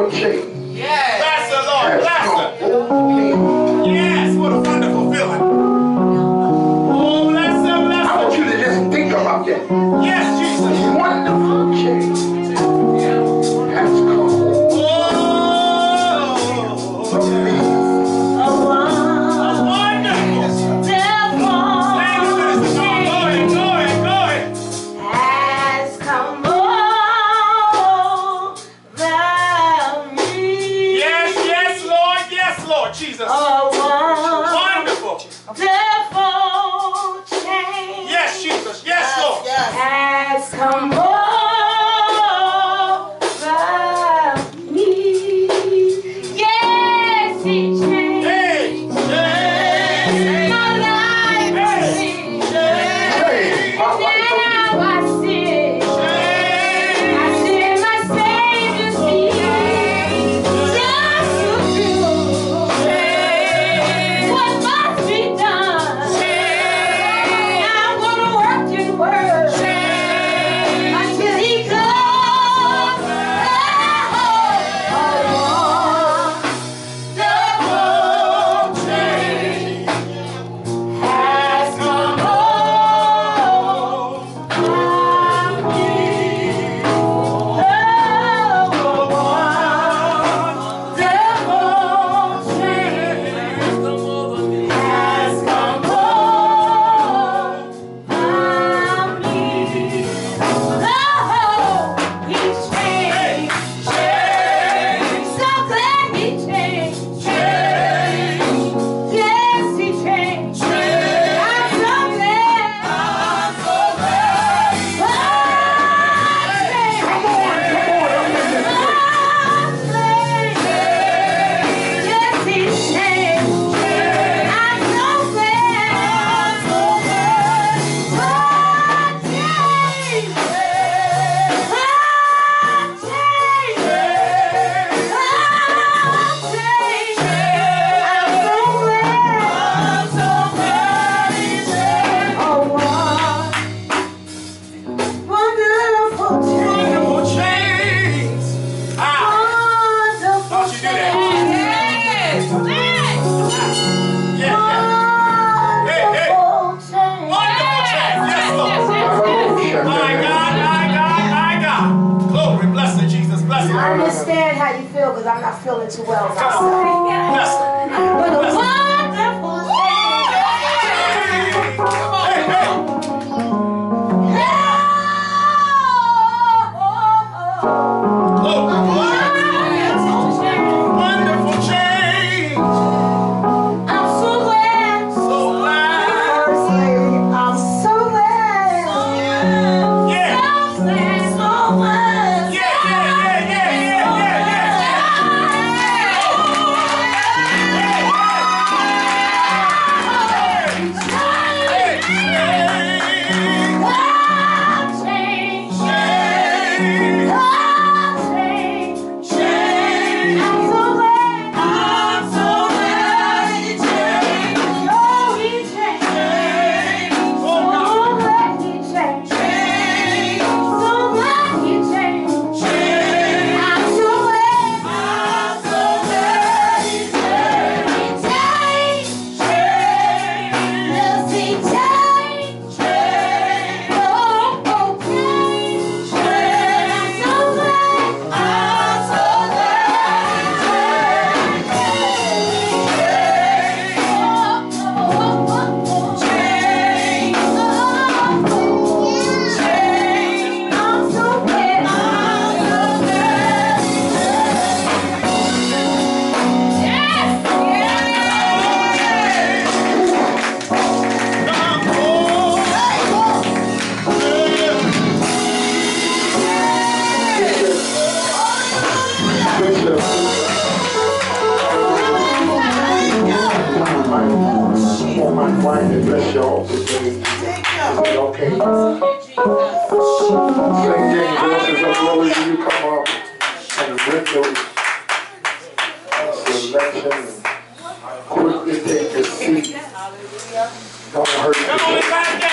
wonderful change. Yes. Bless the Lord. Has Bless come him. over me. Yes. What a wonderful feeling. Oh, bless him. Bless him. I want you to just think about that. Yes, Jesus. Wonderful change has come over me. Jesus. Wonderful. Yes, Jesus. Yes, Lord. Has come over me. Yes, He changed. Hey. My life changed. Now I see. I see my Savior's feet. Just to do what must be done. I'm gonna work and work until He comes. Wonderful change has come over me. I understand how you feel because I'm not feeling too well myself. But a wonderful Wonderful change. I'm so glad. So glad. I'm so glad. Yeah. So glad. So glad. Bless y'all. Okay. St. James voices of glory, you come up and rip those selection and quickly take your seat. Don't hurt yourself.